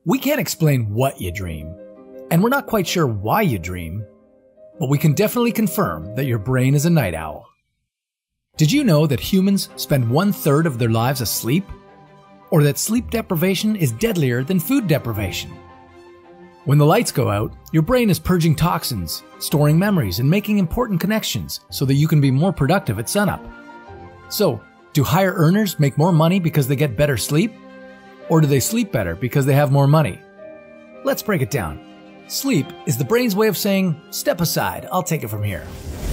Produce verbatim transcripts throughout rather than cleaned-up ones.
We can't explain what you dream, and we're not quite sure why you dream, but we can definitely confirm that your brain is a night owl. Did you know that humans spend one third of their lives asleep? Or that sleep deprivation is deadlier than food deprivation? When the lights go out, your brain is purging toxins, storing memories, and making important connections so that you can be more productive at sunup. So, do higher earners make more money because they get better sleep? Or do they sleep better because they have more money? Let's break it down. Sleep is the brain's way of saying, step aside, I'll take it from here.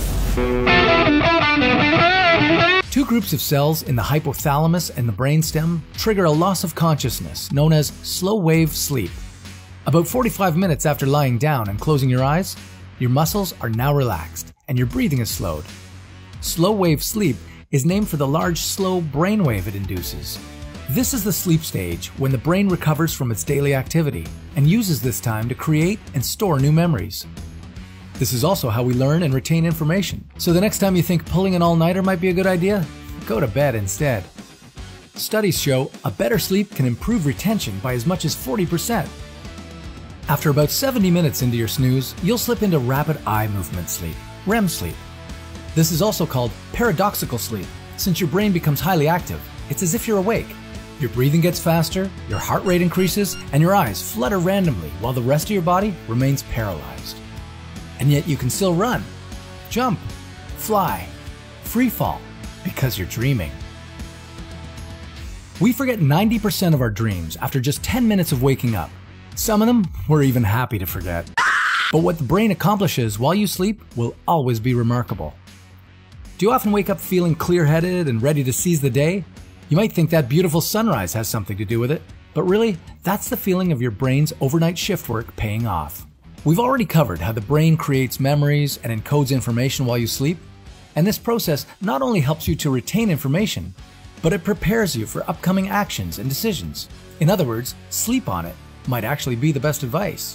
Two groups of cells in the hypothalamus and the brainstem trigger a loss of consciousness known as slow-wave sleep. About forty-five minutes after lying down and closing your eyes, your muscles are now relaxed and your breathing is slowed. Slow-wave sleep is named for the large, slow brainwave it induces. This is the sleep stage when the brain recovers from its daily activity and uses this time to create and store new memories. This is also how we learn and retain information. So the next time you think pulling an all-nighter might be a good idea, go to bed instead. Studies show a better sleep can improve retention by as much as forty percent. After about seventy minutes into your snooze, you'll slip into rapid eye movement sleep, R E M sleep. This is also called paradoxical sleep. Since your brain becomes highly active, it's as if you're awake. Your breathing gets faster, your heart rate increases, and your eyes flutter randomly while the rest of your body remains paralyzed. And yet you can still run, jump, fly, free fall, because you're dreaming. We forget ninety percent of our dreams after just ten minutes of waking up. Some of them we're even happy to forget. But what the brain accomplishes while you sleep will always be remarkable. Do you often wake up feeling clear-headed and ready to seize the day? You might think that beautiful sunrise has something to do with it, but really, that's the feeling of your brain's overnight shift work paying off. We've already covered how the brain creates memories and encodes information while you sleep, and this process not only helps you to retain information, but it prepares you for upcoming actions and decisions. In other words, sleep on it might actually be the best advice.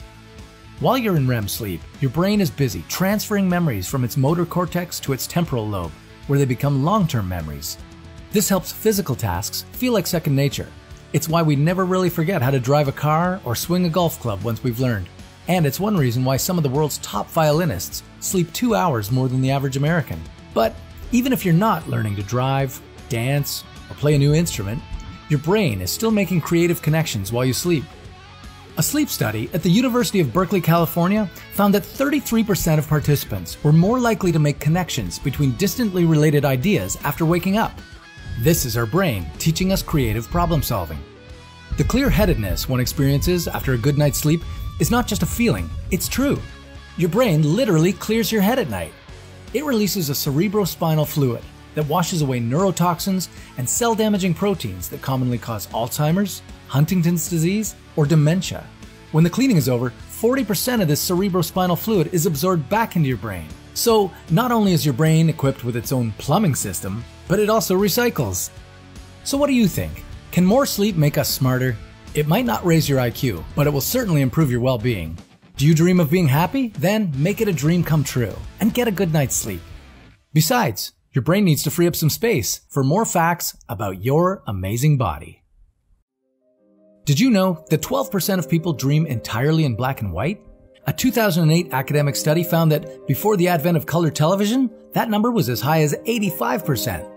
While you're in R E M sleep, your brain is busy transferring memories from its motor cortex to its temporal lobe, where they become long-term memories. This helps physical tasks feel like second nature. It's why we never really forget how to drive a car or swing a golf club once we've learned. And it's one reason why some of the world's top violinists sleep two hours more than the average American. But even if you're not learning to drive, dance, or play a new instrument, your brain is still making creative connections while you sleep. A sleep study at the University of Berkeley, California found that thirty-three percent of participants were more likely to make connections between distantly related ideas after waking up. This is our brain teaching us creative problem solving. The clear-headedness one experiences after a good night's sleep is not just a feeling, it's true. Your brain literally clears your head at night. It releases a cerebrospinal fluid that washes away neurotoxins and cell-damaging proteins that commonly cause Alzheimer's, Huntington's disease, or dementia. When the cleaning is over, forty percent of this cerebrospinal fluid is absorbed back into your brain. So not only is your brain equipped with its own plumbing system, but it also recycles. So what do you think? Can more sleep make us smarter? It might not raise your I Q, but it will certainly improve your well-being. Do you dream of being happy? Then make it a dream come true and get a good night's sleep. Besides, your brain needs to free up some space for more facts about your amazing body. Did you know that twelve percent of people dream entirely in black and white? A two thousand eight academic study found that before the advent of color television, that number was as high as eighty-five percent.